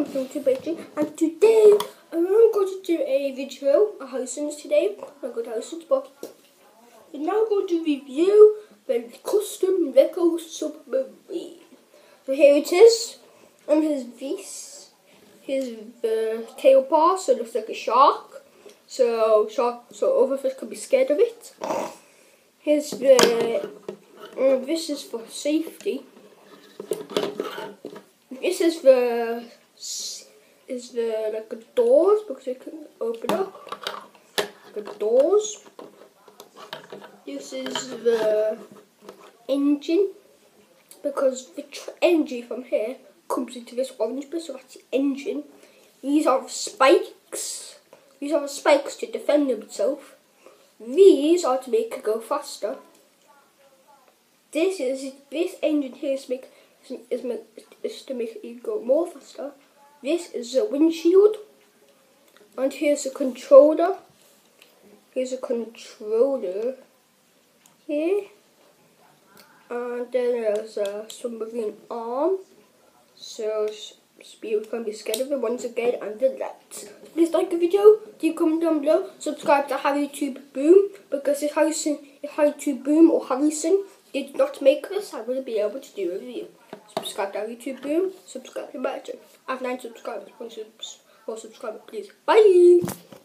I'm from Tibet, and today I'm going to do a video of Howson's today. I'm going to Howson's, but we're now going to review the custom Lego submarine. So here it is. Here's this. Here's the tail bar, so it looks like a shark. So other fish could be scared of it. Here's the. This is for safety. This is the like the doors, because you can open up the doors. This is the engine, because the energy from here comes into this orange bit, so that's the engine. These are the spikes. These are the spikes to defend themselves. These are to make it go faster. This engine here is to make it go more faster. This is the windshield, and here's the controller. Here's a controller here, and then there's a submarine arm. So you can be scared of it once again, and the lights. Please like the video, do comment down below, subscribe to HarryTube Boom, because if HarryTube Boom or Harrison did not make this, I wouldn't be able to do a review. Subscribe to HarryTube Boom, subscribe to my channel. I have 9 subscribers, 1 subscriber, please. Bye!